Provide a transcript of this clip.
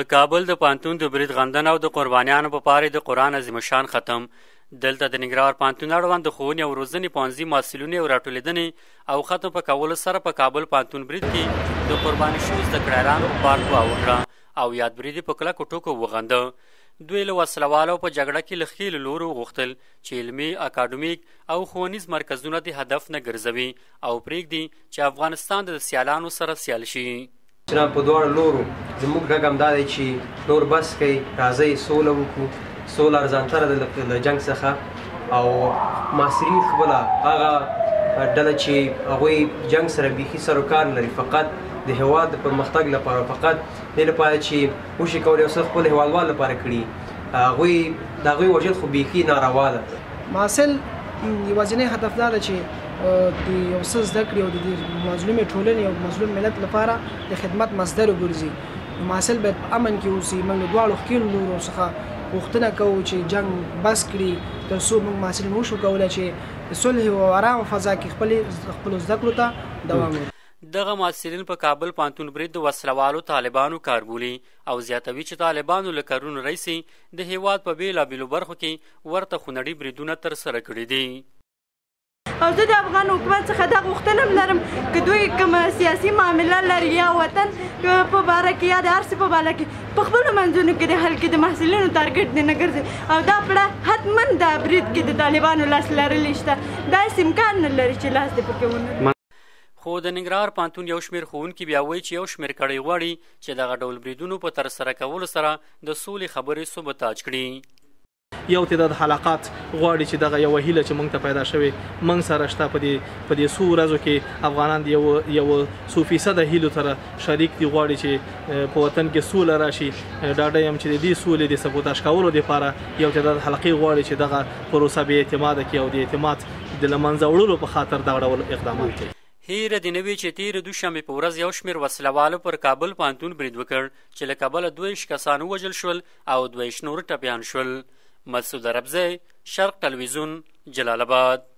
د کابل د پوهنتون د برید غندنه او د قربانیانو په پاره د قرآن عظیم شان ختم. دلته د ننګرهار پوهنتون اړوند د ښوونې او روزنې پوهنځي محصلینو او راټولېدنې او ختم په کولو سره په کابل پوهنتون برید کې د قرباني شوي زده کړیالانو په بار دعا وکړه او یاد برید په کلکو ټکو وغنده. دوی له وسلوالو په جګړه کې له ښې له لورو غوښتل چې علمي، اکاډمیک او ښوونیز مرکزونه د هدف نه ګرځوي او پریږدي چې افغانستان د سیالانو سره سیال شي. جناب په دواړو لورو زموږ غږ همدا دی چې نور بس کوي، راځئ سوله وکړو. سوله ارزانتره ده له جنګ څخه او محصلین خپله هغه ډله چې هغوی جنګ سره بیخي سر و کار لري، فقط د هېواد د پرمختګ لپاره، فقط دې لپاره چې وشي کولی یو څه خپل هېوادوال لپاره کړي، هغوی د هغوی وژل خو بیخي ناروا ده. محصل یوازینی هدف دا ده چې د یو څه زده کړي او د دې مظلومې ټولنې او مظلوم ملت لپاره د خدمت مصدر وګرځي. محصل باید په امن کې اوسي. موږ له دواړو ښکېلو لورو څخه غوښتنه کوو چې جنګ بس کړي تر څو موږ محصلین وشو کولی چې د صلح او ارامه فضا کې خپلو زده کړو ته دوام ورکړي. دغه محصلین په کابل پوهنتون برید د وسلوالو طالبانو کار بولي او زیاتوي چې طالبانو له کارونو راهیسې د هېواد په بېلابېلو برخو کې ورته خونړي بریدونه ترسره کړي دي. او زه د افغان حکومت څخه دا غوښتنه هم لرم که دوی کومه سیاسي معامله لري یا وطن په باره کې یا د هر څه په باره کې په خپلو منځونو کې د حل کې د محصلینو تارګټ دې نه ګرځي او دا پړه حتما دا برید کې د طالبانو لاس لرلی شته، داسې امکان نه لري چې لاس دې پکې ونه. خو د ننګرهار پوهنتون یو شمېر ښوونکي بیا وایي چې یو شمېر کړۍ غواړي چې دغه ډول بریدونو په ترسره کولو سره د سولې خبرې ثبتاج کړي. یو تعداد حلقات غواړي چې دغه یو هیله چې موږ ته پیدا شوې موږ سره شته په دې څو ورځو کې افغانان د یو 100% هیلو سره شریک دي، غواړي چې په وطن کې سوله راشي. ډاډه یم چې د دې سولې د سبوتاژ کولو لپاره یو تعداد حلقې غواړي چې دغه پروسه بې اعتماده کړي او د اعتماد د له منځه وړلو په خاطر دغه ډول اقدامات کوي. هیره دې نه وي چې تېره دوشنبې په ورځ یو شمېر وسلوالو پر کابل پوهنتون برید وکړ چې له کبله 22 کسان ووژل شول او 22 نور ټپیان شول. مسعود عربزی، شرق ټلویزیون، جلال آباد.